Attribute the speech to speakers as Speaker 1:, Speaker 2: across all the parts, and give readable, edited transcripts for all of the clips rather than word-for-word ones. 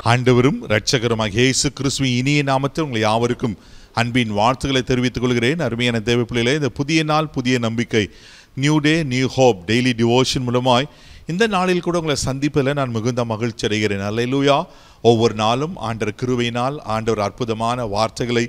Speaker 1: ஆண்டவரும் இரட்சகருமாகிய இயேசு கிறிஸ்துவின் இனிய நாமத்தில் உங்களை யாவருக்கும் அன்பின் வாழ்த்துக்களை தெரிவித்துக் கொள்கிறேன். அருமையான தேவ பிள்ளைகளே, இந்த புதிய நாள் புதிய நம்பிக்கை, new day new hope daily devotion மூலமாய் இந்த நாளில் கூட உங்களை சந்திப்பதில் நான் மிகுந்த மகிழ்ச்சி அடைகிறேன். அல்லேலூயா. ஒவ்வொரு நாளும் ஆண்டவர் கிருபையினால் ஆண்டவர் அற்புதமான வார்த்தைகளை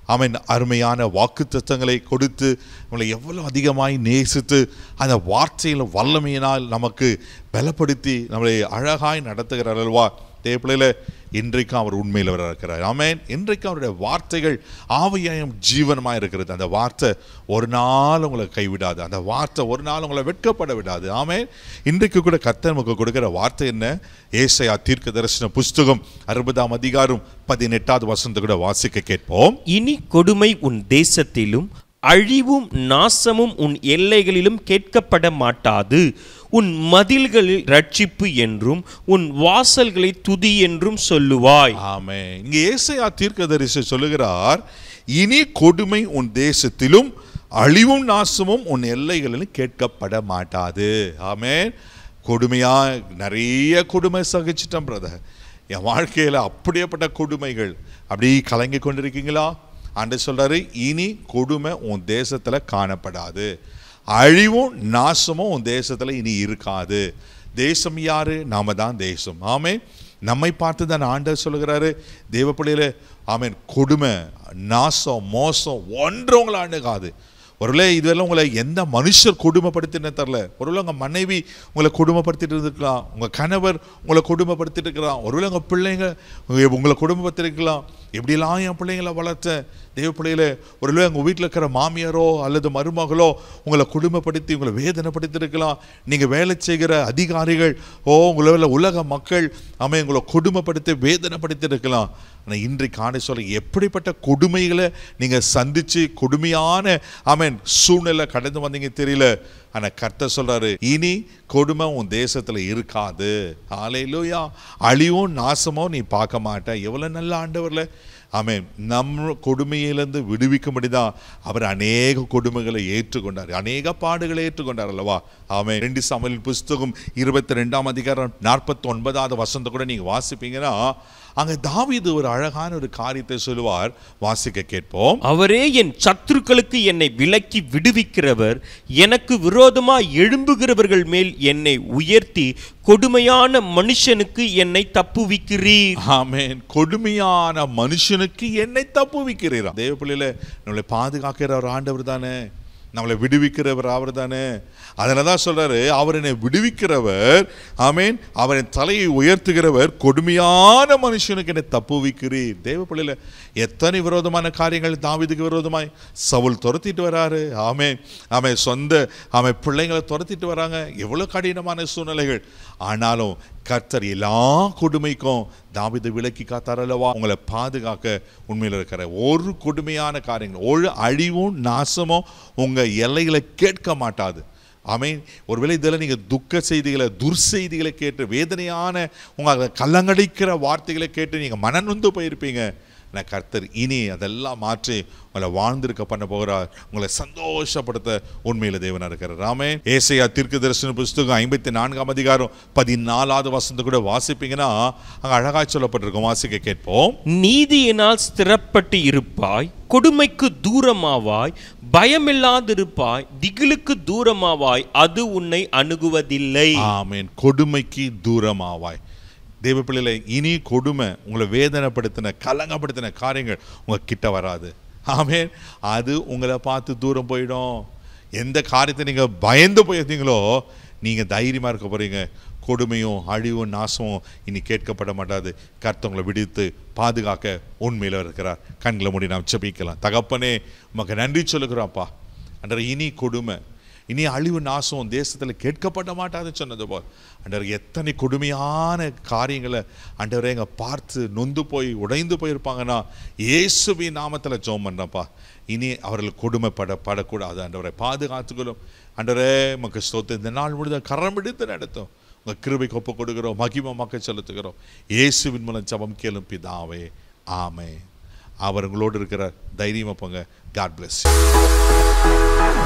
Speaker 1: அருமையான வாக்குத்தத்தங்களை கொடுத்து உங்களை எவ்வளோ அதிகமாய் நேசித்து அந்த வார்த்தையில் வல்லமையினால் நமக்கு பலப்படுத்தி நம்மளை அழகாய் நடத்துகிறார் அல்லவா தேவப்பிள்ளையில. இன்றைக்கும் அவர் உண்மையில் அவர் இருக்கிறார். ஆமென். இன்றைக்கும் அவருடைய வார்த்தைகள் ஆவியாயும் ஜீவனமாக இருக்கிறது. அந்த வார்த்தை ஒரு நாள் உங்களை கைவிடாது. அந்த வார்த்தை ஒரு நாள் உங்களை வெட்கப்பட விடாது. ஆமென். இன்றைக்கு கூட கர்த்தர் நமக்கு கொடுக்கிற வார்த்தை என்ன? ஏசாயா தீர்க்கதரிசன புஸ்தகம் 60ஆம் அதிகாரம் 18வது வசனத்தை கூட வாசிக்க கேட்போம்.
Speaker 2: இனி கொடுமை உன் தேசத்திலும் அழிவும் நாசமும் உன் எல்லைகளிலும் கேட்கப்பட மாட்டாது. உன் மதில்களில் ரட்சிப்பு என்றும் உன் வாசல்களை துதி என்றும் சொல்லுவாய்.
Speaker 1: ஆமென். இங்கே ஏசாயா தீர்க்கதரிசி சொல்லுகிறார், இனி கொடுமை உன் தேசத்திலும் அழிவும் நாசமும் உன் எல்லைகளிலும் கேட்கப்பட மாட்டாது. ஆமென். கொடுமையா நிறைய கொடுமை சகிச்சிட்டோம் பிரதர். என் வாழ்க்கையில் அப்படியேப்பட்ட கொடுமைகள் அப்படி கலங்கி கொண்டிருக்கீங்களா? ஆண்டவர் சொல்றாரு, இனி கொடுமை உன் தேசத்துல காணப்படாது, அழிவும் நாசமும் உன் தேசத்துல இனி இருக்காது. தேசம் யாரு? நாம தான் தேசம். ஆமென். நம்மை பார்த்து தான் ஆண்டவர் சொல்லுகிறாரு, தேவ பிள்ளையில ஆமென், கொடுமை நாசம் மோசம் ஒன்று உங்களை அணுகாது. ஒருவேளை இதுவெல்லாம் உங்களை எந்த மனுஷர் கொடுமைப்படுத்தினே தெரில. ஒருவேளை உங்கள் மனைவி உங்களை கொடுமைப்படுத்திட்டு இருக்கலாம், உங்கள் கணவர் உங்களை கொடுமைப்படுத்திட்டு இருக்கலாம், ஒருவேளை உங்கள் பிள்ளைங்க உங்களை கொடுமைப்படுத்திருக்கலாம். எப்படிலாம் என் பிள்ளைங்களை வளர்த்தேன் தேவ பிள்ளைகளே. ஒருவேளை உங்கள் வீட்டில் இருக்கிற மாமியாரோ அல்லது மருமகளோ உங்களை கொடுமைப்படுத்தி உங்களை வேதனைப்படுத்தி இருக்கலாம். நீங்கள் வேலை செய்கிற அதிகாரிகள் உங்களை உலக மக்கள் உங்களை கொடுமைப்படுத்தி வேதனைப்படுத்தி இருக்கலாம். ஆனால் இன்றைக்கு ஆண்டவர் சொல்ல, எப்படிப்பட்ட கொடுமைகளை நீங்கள் சந்தித்து கொடுமையான சூழ்நிலை கடந்து வந்தீங்க தெரியல. ஆனால் கர்த்தர் சொல்றாரு, இனி கொடுமை உன் தேசத்துல இருக்காது. ஹல்லேலூயா. அழிவும் நாசமோ நீ பார்க்க மாட்ட. எவ்வளவு நல்ல ஆண்டவர்ல. ஆமென். நம்ம கொடுமையிலிருந்து விடுவிக்கும்படிதான் அவர் அநேக கொடுமைகளை ஏற்றுக்கொண்டார், அநேக பாடுகளை ஏற்றுக்கொண்டார் அல்லவா. ஆமென். 2 சாமுவேல் புஸ்தகம் 22ஆம் அதிகாரம் 49வது வசனத்தை கூட நீங்க வாசிப்பீங்கன்னா அங்க தாவீது ஒரு அழகான ஒரு காரியத்தை சொல்லுவார். வாசிக்க கேட்போம்.
Speaker 2: அவரே என் சத்துருக்களுக்கு என்னை விலக்கி விடுவிக்கிறவர், எனக்கு விரோதமாய் எழும்புகிறவர்கள் மேல் என்னை உயர்த்தி கொடுமையான மனுஷனுக்கு என்னை தப்புவிக்கிறீர்.
Speaker 1: ஆமென். கொடுமையான மனுஷனுக்கு என்னை தப்புவிக்கிறீர். தேவ பிள்ளையில நம்மளை பாதுகாக்கிறவர் ஆண்டவர் தானே, நம்மளை விடுவிக்கிறவர் அவர் தானே. அதனால தான் சொல்றாரு, அவர் என்னை விடுவிக்கிறவர், ஆமென், அவரின் தலையை உயர்த்துகிறவர், கொடுமையான மனுஷனுக்கு என்னை தப்புவிக்கிறீர். தேவ பிள்ளையில எத்தனை விரோதமான காரியங்கள் தாவீதுக்கு விரோதமாய் சவுல் துரத்திட்டு வராரு. ஆமென். ஆமென். சொந்த பிள்ளைங்களை துரத்திட்டு வராங்க. எவ்வளவு கடினமான சூழ்நிலைகள். ஆனாலும் கர்த்தர் எல்லா கொடுமைக்கும் தாவீதை விலக்கி காத்தார் அல்லவா. உங்களை பாதுகாக்க உண்மையில் இருக்கிற ஒரு கொடுமையான காரியங்கள், ஒரு அழிவும் நாசமும் உங்க எல்லைகளை கேட்க மாட்டாது. ஆமென். ஒருவேளை இதில் நீங்கள் துக்க செய்திகளை துர்செய்திகளை கேட்டு வேதனையான உங்களை கல்லங்கடிக்கிற வார்த்தைகளை கேட்டு நீங்கள் மனநொந்து போயிருப்பீங்க. ஆனால் கர்த்தர் இனி அதெல்லாம் மாற்றி உங்களை வாழ்ந்திருக்க பண்ண போகிறார், உங்களை சந்தோஷப்படுத்த உண்மையில தேவனா இருக்கிறார். ஆமென். ஏசாயா தீர்க்கதரிசன புஸ்தகம் 54ஆம் அதிகாரம் 14வது வசனத்தை கூட வாசிப்பீங்கன்னா அங்க அழகா சொல்லப்பட்டிருக்கும். வாசிக்க கேட்போம்.
Speaker 2: நீதியினால் ஸ்திரப்பட்டு இருப்பாய், கொடுமைக்கு தூரமாவாய், பயமில்லாதிருப்பாய், திகிலுக்கு தூரமாவாய், அது உன்னை அணுகுவதில்லை.
Speaker 1: ஆமென். கொடுமைக்கு தூரமாவாய். தேவ பிள்ளைகளை, இனி கொடுமை உங்களை வேதனைப்படுத்தின கலங்கப்படுத்தின காரியங்கள் உங்க கிட்ட வராது. ஆமென். அது உங்களை பார்த்து தூரம் போயிடும். எந்த காரியத்தை நீங்க பயந்து போயிருந்தீங்களோ நீங்க தைரியமா இருக்க போறீங்க. கொடுமையும் அழிவும் நாசமும் இனி கேட்கப்பட மாட்டாது. கர்த்தர் உங்களை விடுத்து பாதுகாக்க உண்மையில இருக்கிறார். கண்களை மூடி நாம் ஜெபிக்கலாம். தகப்பனே, உமக்கு நன்றி சொல்லுகிறோம்ப்பா. அன்றரை இனி கொடுமை இனி அழிவு நாசம் தேசத்தில் கேட்கப்பட மாட்டாதுன்னு சொன்னது போல் அண்டவர் எத்தனை கொடுமையான காரியங்களை அண்டவரே எங்க பார்த்து நொந்து போய் உடைந்து போயிருப்பாங்கன்னா இயேசுவின் நாமத்தில் ஜெபம் பண்றப்பா. இனி அவர்கள் கொடுமைப்படக்கூடாது. ஆண்டவரை பாதுகாத்துக்கொள்ளும். ஆண்டவரே உமக்கு ஸ்தோத்திரம். இந்த நாள் முழுவதும் கரம் எடுத்து நடத்தும். உங்கள் கிருபைக்கு ஒப்பு கொடுக்கிறோம், மகிமை மக்கள் செலுத்துகிறோம். இயேசுவின் மூலம் ஜெபம் கேளும் பிதாவே. ஆமென். அவர் உங்களோடு இருக்கிறார். தைரியமா போங்க. God bless you.